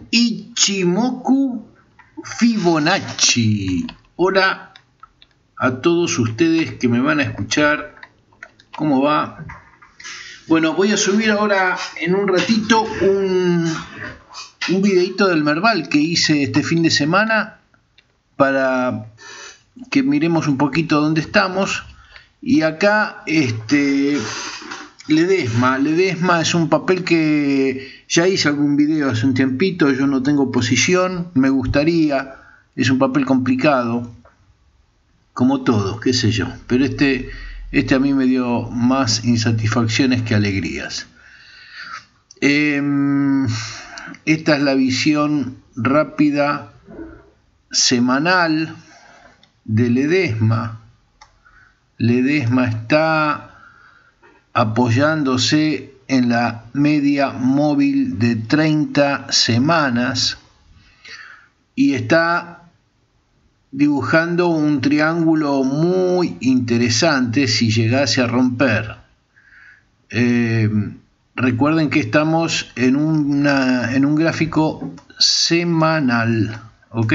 Ichimoku Fibonacci. Hola a todos ustedes que me van a escuchar. ¿Cómo va? Bueno, voy a subir ahora en un ratito un videito del Merval que hice este fin de semana para que miremos un poquito dónde estamos. Y acá Ledesma es un papel que ya hice algún video hace un tiempito. Yo no tengo posición, me gustaría, es un papel complicado como todos, qué sé yo, pero este a mí me dio más insatisfacciones que alegrías. Esta es la visión rápida semanal de Ledesma. Ledesma está apoyándose en la media móvil de 30 semanas y está dibujando un triángulo muy interesante si llegase a romper. Recuerden que estamos en un gráfico semanal, ¿ok?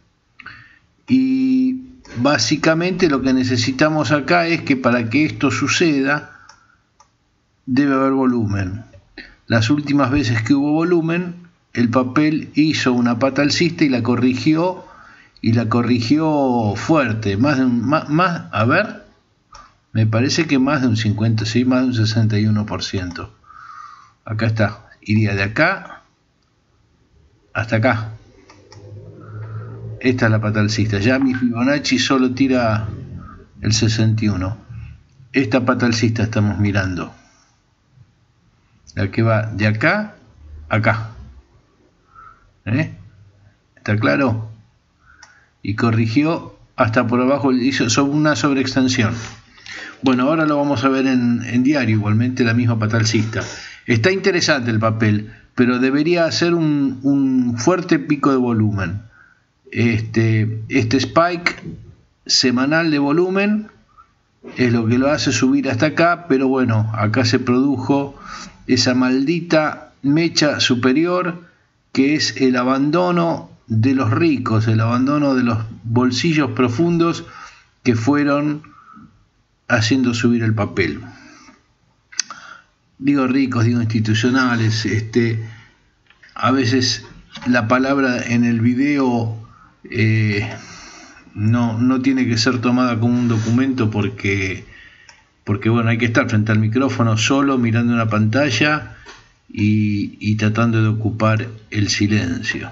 Y básicamente lo que necesitamos acá es que para que esto suceda debe haber volumen. Las últimas veces que hubo volumen, el papel hizo una pata alcista y la corrigió fuerte, a ver, me parece que más de un 50, sí, más de un 61%. Acá está, iría de acá hasta acá. Esta es la pata alcista. Ya mi Fibonacci solo tira el 61. Esta pata alcista estamos mirando, la que va de acá a acá. ¿Está claro? Y corrigió hasta por abajo, hizo una sobreextensión. Bueno, ahora lo vamos a ver en diario, igualmente la misma pata alcista. Está interesante el papel, pero debería hacer un fuerte pico de volumen. Este spike semanal de volumen es lo que lo hace subir hasta acá, pero bueno, acá se produjo esa maldita mecha superior que es el abandono de los ricos, el abandono de los bolsillos profundos que fueron haciendo subir el papel. Digo ricos, digo institucionales. A veces la palabra en el video no tiene que ser tomada como un documento porque bueno, hay que estar frente al micrófono solo mirando una pantalla y tratando de ocupar el silencio.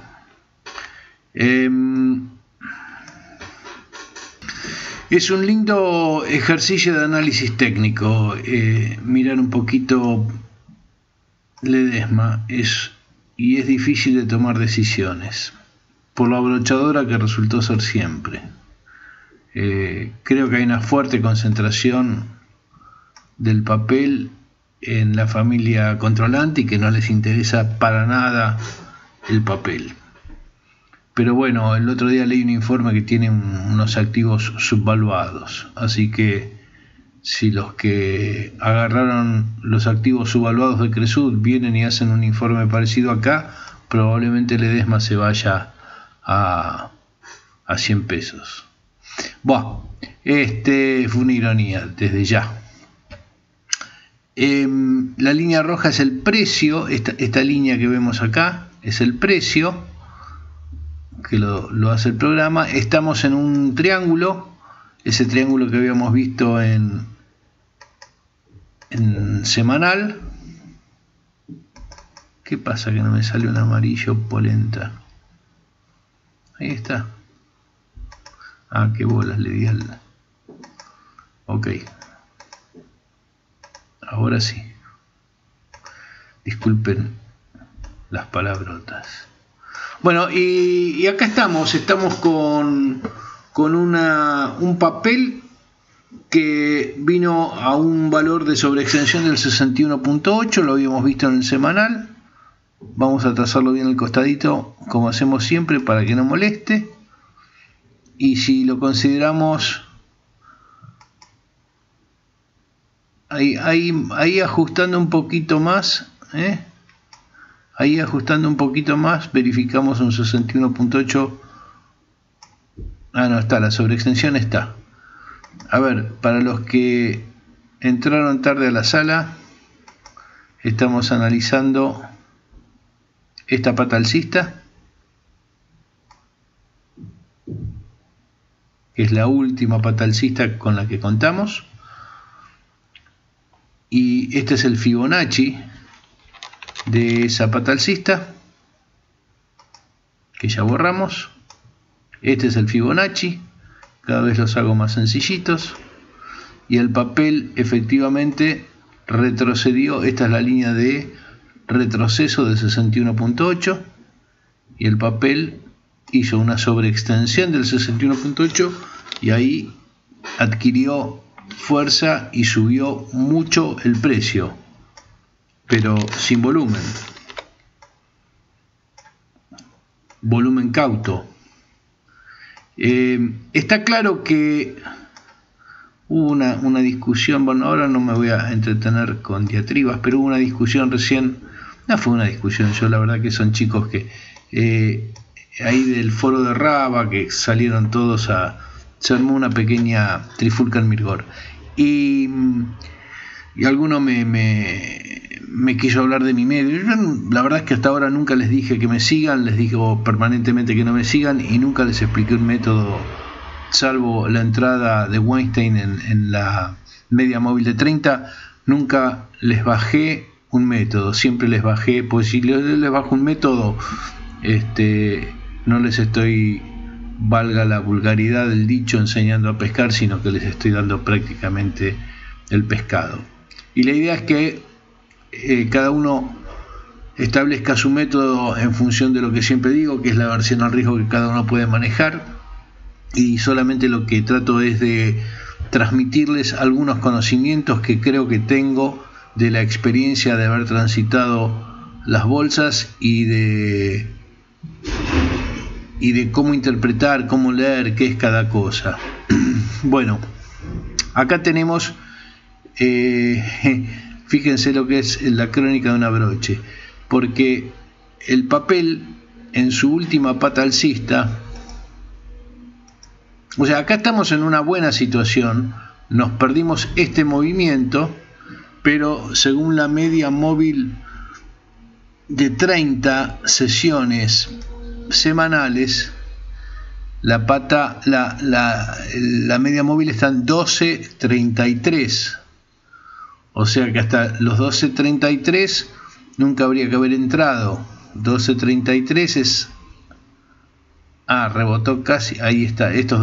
Es un lindo ejercicio de análisis técnico, mirar un poquito Ledesma, y es difícil de tomar decisiones por lo abrochadora que resultó ser siempre. Creo que hay una fuerte concentración del papel en la familia controlante y que no les interesa para nada el papel. Pero bueno, el otro día leí un informe que tiene unos activos subvaluados, así que si los que agarraron los activos subvaluados de Cresud vienen y hacen un informe parecido acá, probablemente Ledesma se vaya a 100 pesos. Bueno, fue una ironía desde ya. La línea roja es el precio, esta línea que vemos acá es el precio que lo hace el programa. Estamos en un triángulo, ese triángulo que habíamos visto en semanal. ¿Qué pasa que no me sale un amarillo polenta? Ahí está. Ah, qué bolas le di al... Ok. Ahora sí. Disculpen las palabrotas. Bueno, y acá estamos con un papel que vino a un valor de sobreextensión del 61.8, lo habíamos visto en el semanal. Vamos a trazarlo bien al costadito, como hacemos siempre, para que no moleste. Y si lo consideramos ahí ajustando un poquito más, Ahí ajustando un poquito más, verificamos un 61.8. Ah, no está, la sobreextensión está. A ver, para los que entraron tarde a la sala, estamos analizando esta pata alcista, que es la última pata alcista con la que contamos, y este es el Fibonacci de esa pata alcista, que ya borramos. Este es el Fibonacci, cada vez los hago más sencillitos, y el papel efectivamente retrocedió. Esta es la línea de retroceso de 61.8 y el papel hizo una sobreextensión del 61.8 y ahí adquirió fuerza y subió mucho el precio, pero sin volumen, volumen cauto. Está claro que hubo una discusión, bueno, ahora no me voy a entretener con diatribas, pero hubo una discusión recién, no fue una discusión, yo la verdad que son chicos que ahí del foro de Raba, que salieron todos se armó una pequeña trifulca en Mirgor, y alguno me quiso hablar de mi medio. Yo, la verdad es que hasta ahora nunca les dije que me sigan, les digo permanentemente que no me sigan y nunca les expliqué un método, salvo la entrada de Weinstein en la media móvil de 30, nunca les bajé un método, siempre les bajé, pues si les bajo un método, no les estoy, valga la vulgaridad del dicho, enseñando a pescar, sino que les estoy dando prácticamente el pescado. Y la idea es que cada uno establezca su método en función de lo que siempre digo, que es la aversión al riesgo que cada uno puede manejar, y solamente lo que trato es de transmitirles algunos conocimientos que creo que tengo de la experiencia de haber transitado las bolsas y de cómo interpretar, cómo leer, qué es cada cosa. Bueno, acá tenemos, fíjense lo que es la crónica de un abroche, porque el papel en su última pata alcista, o sea, acá estamos en una buena situación, nos perdimos este movimiento, pero según la media móvil de 30 sesiones semanales, la media móvil está en 12.33, o sea que hasta los 12.33 nunca habría que haber entrado. 12.33 es, rebotó casi, ahí está, estos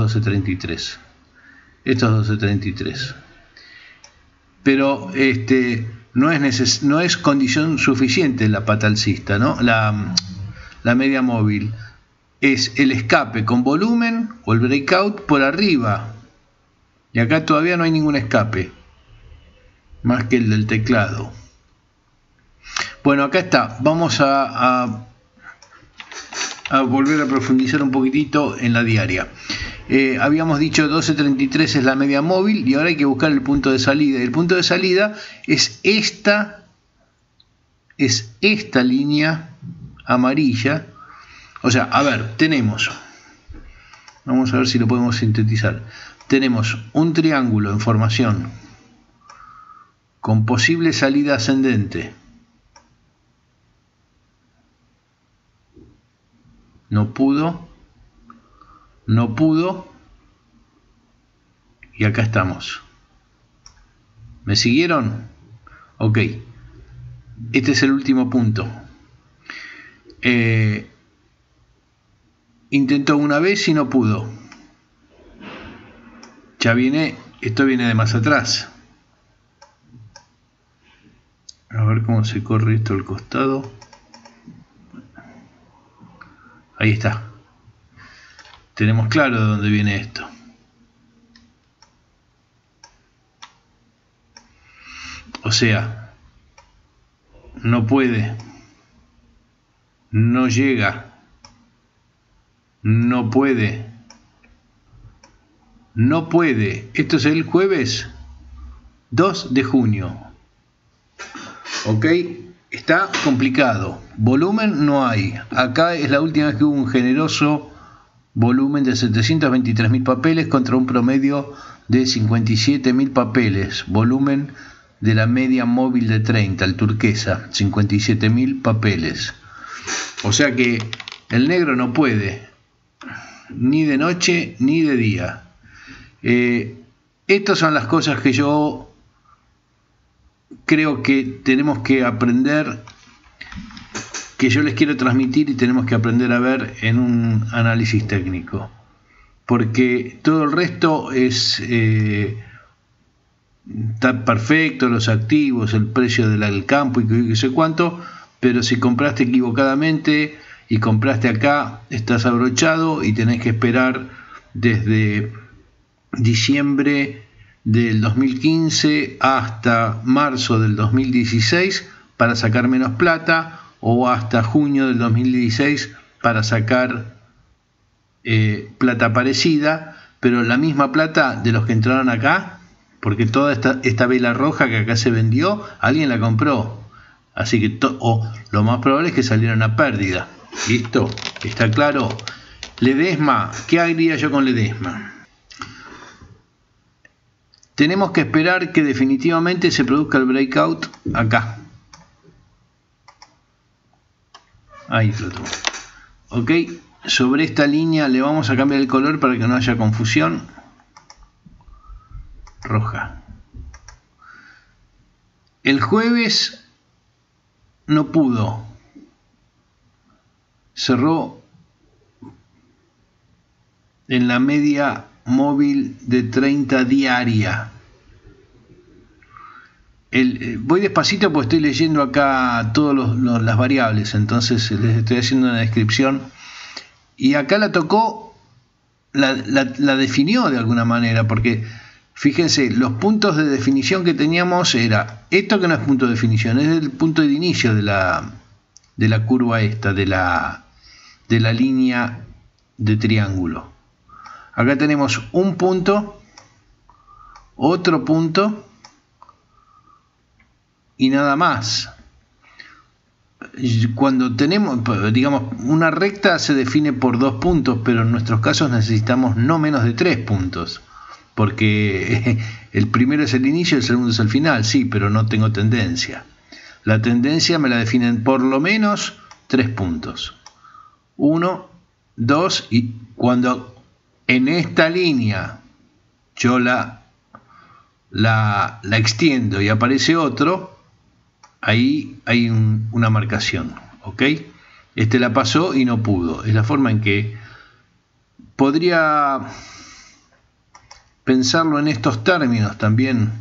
12.33, pero no es condición suficiente la pata alcista, ¿no? La media móvil es el escape con volumen o el breakout por arriba, y acá todavía no hay ningún escape más que el del teclado. Bueno, acá está, vamos a volver a profundizar un poquitito en la diaria. Habíamos dicho 12.33 es la media móvil y ahora hay que buscar el punto de salida, y el punto de salida es esta línea amarilla. O sea, a ver, vamos a ver si lo podemos sintetizar. Tenemos un triángulo en formación con posible salida ascendente. No pudo, y acá estamos. ¿Me siguieron? Ok, este es el último punto. Intentó una vez y no pudo. Esto viene de más atrás. A ver cómo se corre esto al costado. Ahí está. Tenemos claro de dónde viene esto. O sea, no puede, no llega, no puede. Esto es el jueves 2 de junio. ¿Ok? está complicado. Volumen no hay. Acá es la última vez que hubo un generoso volumen de 723.000 papeles contra un promedio de 57.000 papeles. Volumen de la media móvil de 30, el turquesa, 57.000 papeles. O sea que el negro no puede, ni de noche ni de día. Estas son las cosas que yo creo que tenemos que aprender, que yo les quiero transmitir y tenemos que aprender a ver en un análisis técnico. Porque todo el resto es... está perfecto, los activos, el precio del campo y qué sé cuánto, pero si compraste equivocadamente y compraste acá, estás abrochado y tenés que esperar desde diciembre del 2015 hasta marzo del 2016 para sacar menos plata, o hasta junio del 2016 para sacar plata parecida, pero la misma plata de los que entraron acá, porque toda esta vela roja que acá se vendió, alguien la compró. Así que lo más probable es que salieron a pérdida. ¿Listo? ¿Está claro? Ledesma, ¿qué haría yo con Ledesma? Tenemos que esperar que definitivamente se produzca el breakout acá. Ahí lo tengo. Ok, sobre esta línea le vamos a cambiar el color para que no haya confusión. Roja. El jueves no pudo. Cerró en la media móvil de 30 diaria. Voy despacito porque estoy leyendo acá todas las variables, entonces les estoy haciendo una descripción. Y acá la tocó, la definió de alguna manera, porque fíjense, los puntos de definición que teníamos era esto, que no es punto de definición, es el punto de inicio de la curva esta, de la línea de triángulo. Acá tenemos un punto, otro punto y nada más. Cuando tenemos, digamos, una recta se define por 2 puntos, pero en nuestros casos necesitamos no menos de 3 puntos, porque el primero es el inicio, el segundo es el final, sí, pero no tengo tendencia. La tendencia me la definen por lo menos 3 puntos. 1, 2, y cuando en esta línea yo la extiendo y aparece otro, ahí hay una marcación, ¿ok? Este la pasó y no pudo. Es la forma en que podría pensarlo en estos términos también.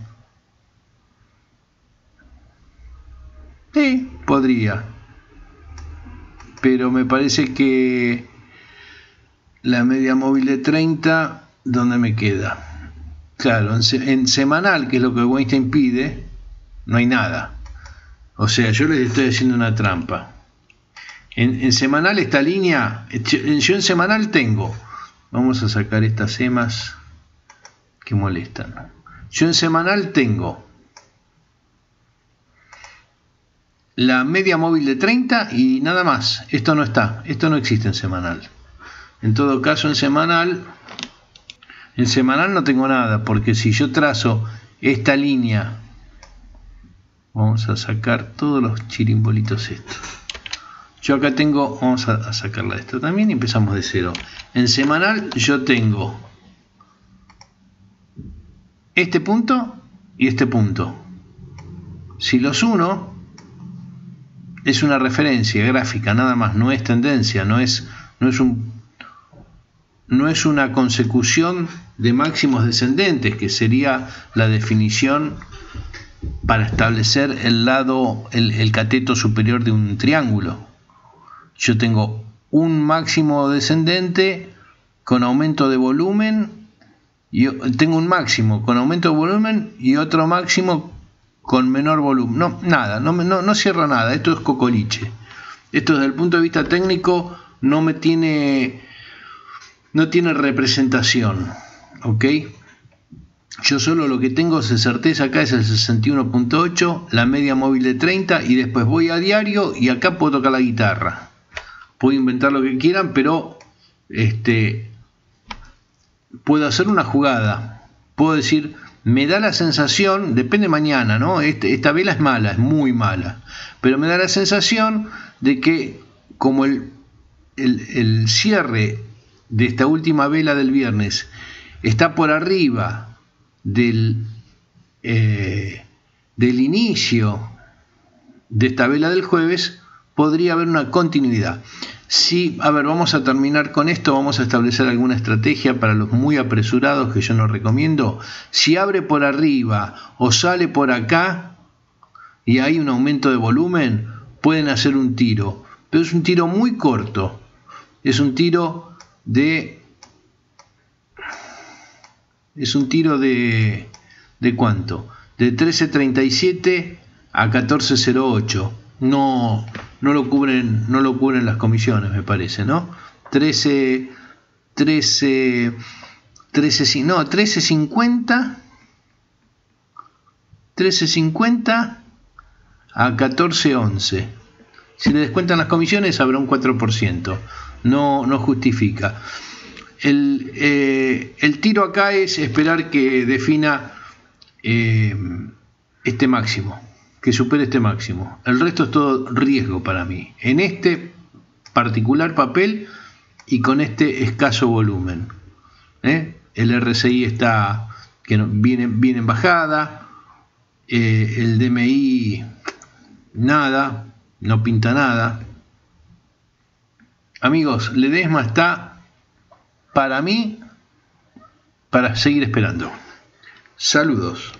Sí, podría. Pero me parece que la media móvil de 30, ¿dónde me queda? Claro, en semanal, que es lo que Weinstein pide, no hay nada. O sea, yo les estoy haciendo una trampa. En semanal esta línea, yo en semanal tengo, vamos a sacar estas emas que molestan. Yo en semanal tengo la media móvil de 30 y nada más. Esto no está, esto no existe en semanal. En todo caso, en semanal no tengo nada, porque si yo trazo esta línea, vamos a sacar todos los chirimbolitos estos. Yo acá tengo, vamos a sacarla de esto también y empezamos de cero. En semanal yo tengo este punto y este punto. Si los uno, es una referencia gráfica nada más, no es tendencia, no es una consecución de máximos descendentes, que sería la definición para establecer el lado, el cateto superior de un triángulo. Yo tengo un máximo descendente con aumento de volumen, y tengo un máximo con aumento de volumen y otro máximo con menor volumen. No, nada, no cierra nada, esto es cocoliche. Esto desde el punto de vista técnico no tiene representación, ¿ok? Yo solo lo que tengo de certeza acá es el 61.8, la media móvil de 30, y después voy a diario y acá puedo tocar la guitarra. Puedo inventar lo que quieran, pero puedo hacer una jugada. Puedo decir, me da la sensación, depende mañana, ¿no? Esta vela es mala, es muy mala, pero me da la sensación de que como el cierre de esta última vela del viernes está por arriba del inicio de esta vela del jueves, podría haber una continuidad. Sí, a ver, vamos a terminar con esto, vamos a establecer alguna estrategia para los muy apresurados que yo no recomiendo. Si abre por arriba o sale por acá y hay un aumento de volumen, pueden hacer un tiro, pero es un tiro muy corto, es un tiro de ¿cuánto? De 13.37 a 14.08. No lo cubren las comisiones, me parece, ¿no? 13.50 a 14.11. Si le descuentan las comisiones habrá un 4%. No justifica. El tiro acá es esperar que defina este máximo, que supere este máximo. El resto es todo riesgo para mí, en este particular papel y con este escaso volumen. El RSI está que viene en bajada, el DMI nada, no pinta nada. Amigos, Ledesma está para mí para seguir esperando. Saludos.